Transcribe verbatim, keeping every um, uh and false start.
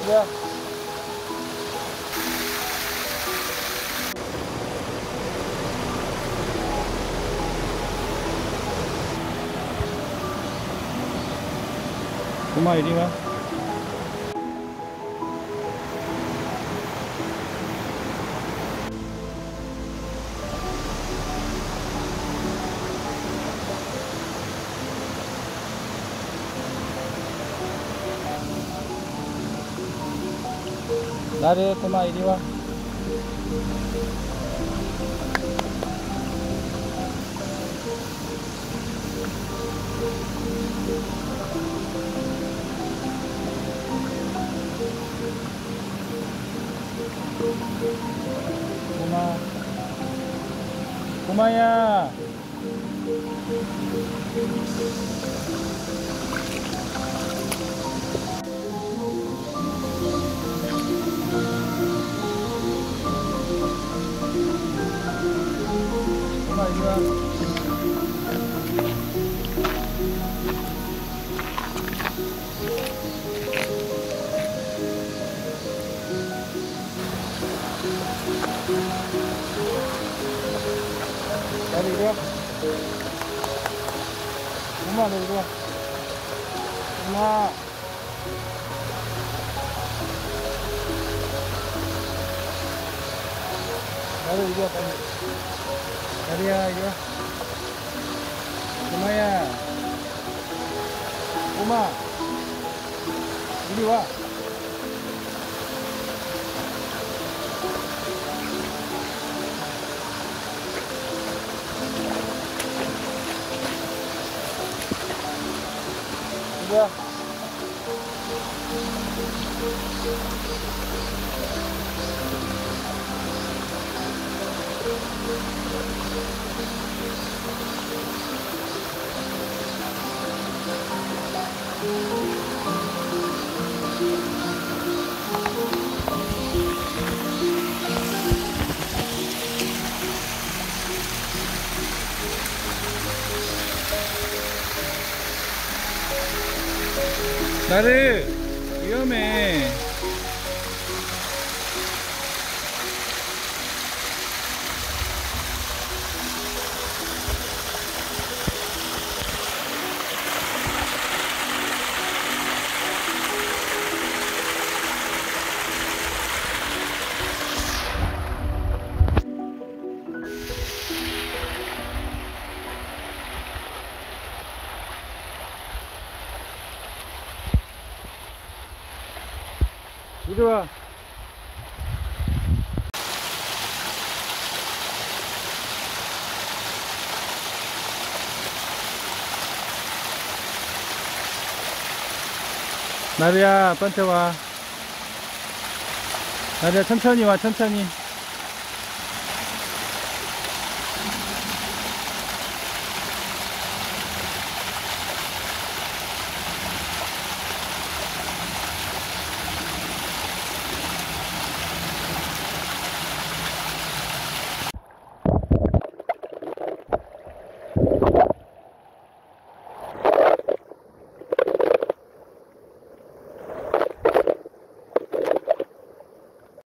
야. 꼬마 이리 와. 나를 꼬마 이리 와. 꼬마 꼬마야. 꼬마 이리 와. 나도 이리 와. 엄마 너 이리 와. 엄마. 나도 이리 와 빨리. 나리야 이리 와. 꼬마야. 꼬마 이리 와. 이리와. 나를 위험해. 이리 와. 나루야, 아빠한테 와. 나루야, 천천히 와, 천천히.